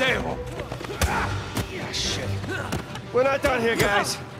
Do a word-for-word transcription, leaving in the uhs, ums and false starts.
table. Ah, shit. We're not done here, guys.